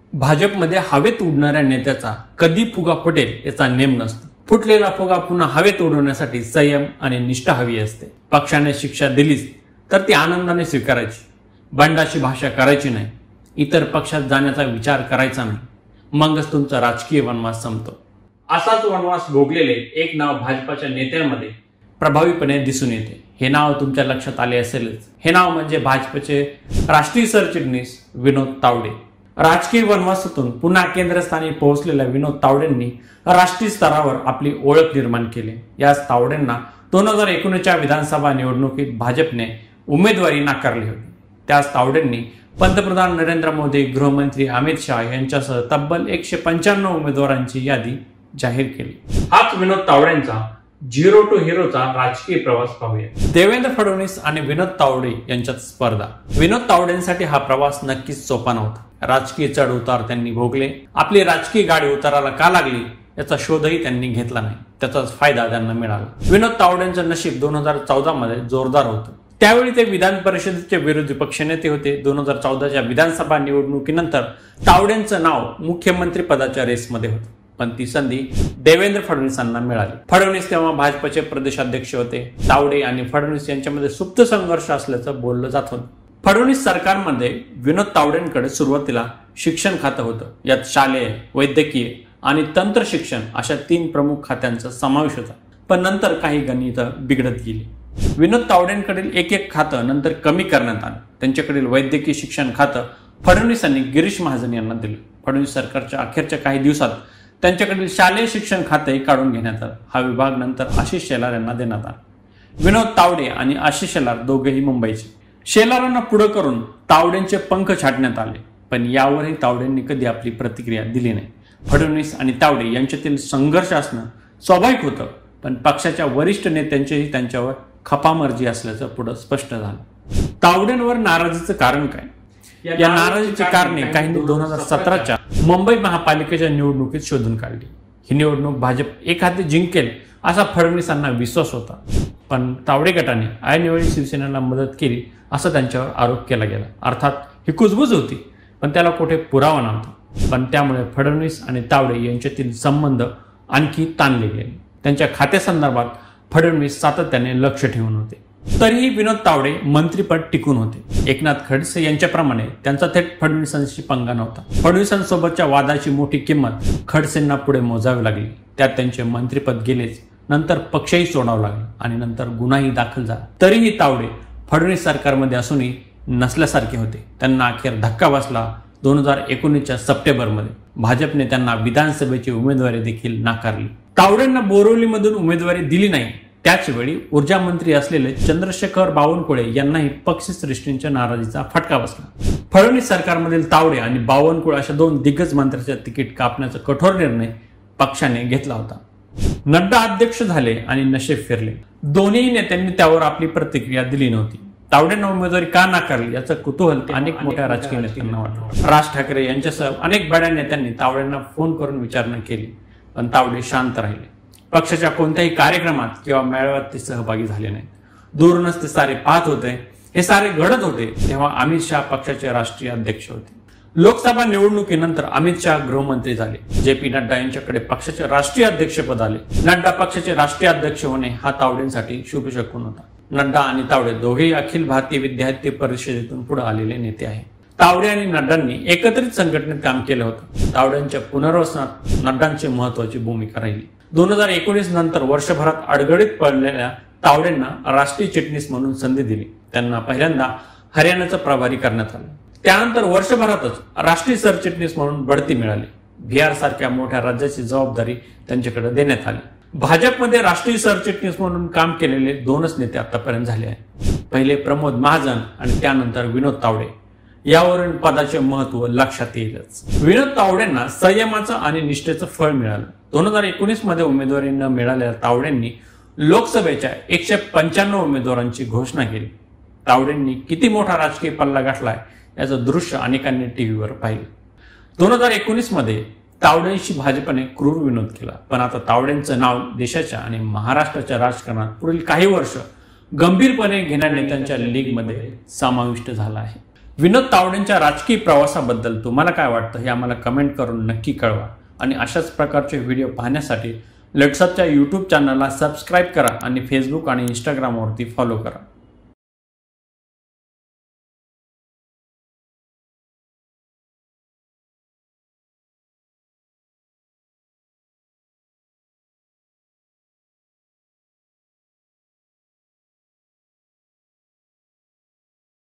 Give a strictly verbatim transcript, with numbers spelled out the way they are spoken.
भाजपमध्ये हवेत उडणाऱ्या नेत्याचा कधी फुगा फुटेल याचा नेम नसतो। फुटलेला फुगा पुन्हा हवेत उडवण्यासाठी संयम आणि निष्ठा हवी असते। पक्षाने शिक्षा दिलीच तर ती आनंदाने स्वीकारायची, बंडाची भाषा करायची नाही, इतर पक्षात जाण्याचा विचार करायचा नाही, मगच तुमचा राजकीय वनवास संपतो। असाच वनवास भोगलेले एक नाव भाजपच्या नेत्यांमध्ये प्रभावीपणे दिसून येते। हे नाव तुमच्या लक्षात आले असेलच। हे नाव म्हणजे भाजपचे राष्ट्रीय सरचिटणीस विनोद तावडे। राजकीय वनवासातून पुन्हा केंद्रस्थानी पोहोचलेल्या विनोद तावडेंनी राष्ट्रीय स्तरावर आपली ओळख निर्माण केली। याच तावडेंना दोन हजार एकोणीसच्या विधानसभा निवडणुकीत भाजपने उमेदवारी नाकारली होती। त्याच तावडेंनी पंतप्रधान नरेंद्र मोदी, गृहमंत्री अमित शहा यांच्यासह तब्बल एकशे पंच्याण्णव उमेदवारांची यादी जाहीर केली। हाच विनोद तावडेंचा झिरो टू हिरोचा राजकीय प्रवास पाहूया। देवेंद्र फडणवीस आणि विनोद तावडे यांच्यात स्पर्धा। विनोद तावडेंसाठी हा प्रवास नक्कीच सोपा नव्हता। राजकीय चढ उतार त्यांनी भोगले। आपली राजकीय गाडी उताराला का लागली याचा शोधही त्यांनी घेतला नाही, त्याचाच फायदा त्यांना मिळाला। विनोद तावडेंचं नशीब दोन हजार चौदा मध्ये जोरदार होतं। त्यावेळी ते विधान परिषदेचे विरोधी पक्षनेते होते। दोन हजार चौदाच्या विधानसभा निवडणुकीनंतर तावडेंचं नाव मुख्यमंत्री पदाच्या रेसमध्ये होतं, पण ती संधी देवेंद्र फडणवीसांना मिळाली। फडणवीस तेव्हा भाजपचे प्रदेशाध्यक्ष होते। तावडे आणि फडणवीस यांच्यामध्ये सुप्त संघर्ष असल्याचं बोललं जात होतं। फडणवीस सरकारमध्ये विनोद तावडेंकडे सुरुवातीला शिक्षण खातं होतं। यात शालेय, वैद्यकीय आणि तंत्र शिक्षण अशा तीन प्रमुख खात्यांचा समावेश होता, पण नंतर काही गणित बिघडत गेली। विनोद तावडेंकडील एक एक खातं नंतर कमी करण्यात आलं। त्यांच्याकडील वैद्यकीय शिक्षण खातं फडणवीसांनी गिरीश महाजन यांना दिलं। फडणवीस सरकारच्या अखेरच्या काही दिवसात त्यांच्याकडील शालेय शिक्षण खाते काढून घेण्यात आलं। हा विभाग नंतर आशिष शेलार यांना देण्यात आला। विनोद तावडे आणि आशिष शेलार दोघेही मुंबईचे। शेलारांना पुढे करून तावडेंचे पंख छाटण्यात आले, पण यावरही तावडेंनी कधी आपली प्रतिक्रिया दिली नाही। फडणवीस आणि तावडे यांच्यातील संघर्ष असणं स्वाभाविक होतं, पण पक्षाच्या वरिष्ठ नेत्यांचीही त्यांच्यावर खपामर्जी असल्याचं पुढे स्पष्ट झालं। तावडेंवर नाराजीचं कारण काय? या नाराजीची कारणे काहींनी दोन हजार सतराच्या मुंबई महापालिकेच्या निवडणुकीत शोधून काढली। ही निवडणूक भाजप एखादी जिंकेल असा फडणवीसांना विश्वास होता, पण तावडे गटाने ऐनवेळी शिवसेनेला मदत केली असा त्यांच्यावर आरोप केला गेला। अर्थात ही कुजबूज होती, पण त्याला कुठे पुरावा नव्हता। पण त्यामुळे फडणवीस आणि तावडे यांच्यातील संबंध आणखी ताणले गेले। त्यांच्या खात्यासंदर्भात फडणवीस सातत्याने लक्ष ठेवून होते। तरीही विनोद तावडे मंत्रीपद टिकून होते। एकनाथ खडसे यांच्याप्रमाणे त्यांचा थेट फडणवीसांशी पंगा नव्हता। फडणवीसांसोबतच्या वादाची मोठी किंमत खडसेंना पुढे मोजावी लागली। त्यात त्यांचे मंत्रीपद गेलेच, नंतर पक्षही सोडावा लागला आणि नंतर गुन्हाही दाखल झाला। तरीही तावडे फडणवीस सरकारमध्ये असूनही नसल्यासारखे होते। त्यांना अखेर धक्का बसला दोन हजार एकोणीसच्या सप्टेंबरमध्ये। भाजपने त्यांना विधानसभेची उमेदवारी देखील नाकारली। तावडेंना बोरिवलीमधून उमेदवारी दिली नाही। त्याच वेळी ऊर्जा मंत्री असलेले चंद्रशेखर बावनकुळे यांनाही पक्षश्रेष्ठींच्या नाराजीचा फटका बसला। फडणवीस सरकारमधील तावडे आणि बावनकुळे अशा दोन दिग्गज मंत्र्यांचे तिकीट कापण्याचा कठोर निर्णय पक्षाने घेतला होता। नड्डा अध्यक्ष झाले आणि नशेब फिरले। दोन्ही नेत्यांनी त्यावर आपली प्रतिक्रिया दिली नव्हती। तावडेंना उमेदवारी का नाकारली याचं कुतूहल अनेक मोठ्या राजकीय नेत्यांना वाटलं। राज ठाकरे यांच्यासह अनेक बड्या नेत्यांनी तावडेंना फोन करून विचारणा केली, पण तावडे शांत राहिले। पक्षाच्या कोणत्याही कार्यक्रमात किंवा मेळाव्यात ते सहभागी झाले नाहीत। दूरूनच ते सारे पाहत होते। हे सारे घडत होते तेव्हा अमित शहा पक्षाचे राष्ट्रीय अध्यक्ष होते। लोकसभा निवडणुकीनंतर अमित शहा गृहमंत्री झाले। जे पी नड्डा यांच्याकडे पक्षाचे राष्ट्रीय अध्यक्षपद आले। नड्डा पक्षाचे राष्ट्रीय अध्यक्ष होणे हा तावडेंसाठी शुभ शकुन होता। नड्डा आणि तावडे दोघेही अखिल भारतीय विद्यार्थी परिषदेतून पुढे आलेले नेते आहेत। तावडे आणि नड्डांनी एकत्रित संघटनेत काम केलं होतं। तावड्यांच्या पुनर्वसनात नड्डांची महत्वाची भूमिका राहिली। दोन हजार एकोणीस नंतर वर्षभरात अडगडीत पडलेल्या तावडेंना राष्ट्रीय चिटणीस म्हणून संधी दिली। त्यांना पहिल्यांदा हरियाणाचं प्रभारी करण्यात आलं। त्यानंतर वर्षभरातच राष्ट्रीय सरचिटणीस म्हणून बढती मिळाली। बिहार सारख्या मोठ्या राज्याची जबाबदारी त्यांच्याकडे देण्यात आली। भाजपमध्ये राष्ट्रीय सरचिटणीस म्हणून काम केलेले दोनच नेते आतापर्यंत झाले आहेत। पहिले प्रमोद महाजन आणि त्यानंतर विनोद तावडे। यावरून पदाचे महत्व लक्षात येईलच। विनोद तावडेंना संयमाचं आणि निष्ठेचं फळ मिळालं। दोन हजार एकोणीस मध्ये उमेदवारी न मिळालेल्या तावडेंनी लोकसभेच्या एकशे पंच्याण्णव उमेदवारांची घोषणा केली। तावडेंनी किती मोठा राजकीय पल्ला गाठलाय याचं दृश्य अनेकांनी टीव्हीवर पाहिलं। दोन हजार एकोणीस मध्ये तावडेंशी भाजपने क्रूर विनोद केला, पण आता तावडेंचं नाव देशाच्या आणि महाराष्ट्राच्या राजकारणात पुढील काही वर्ष गंभीरपणे घेणाऱ्या नेत्यांच्या लीगमध्ये समाविष्ट झाला आहे। विनोद तावडेंच्या राजकीय प्रवासाबद्दल तुम्हाला काय वाटतं हे आम्हाला कमेंट करून नक्की कळवा आणि अशाच प्रकारचे व्हिडिओ पाहण्यासाठी लेट्सअपच्या यूट्यूब चॅनलला सबस्क्राईब करा आणि फेसबुक आणि इंस्टाग्रामवरती फॉलो करा.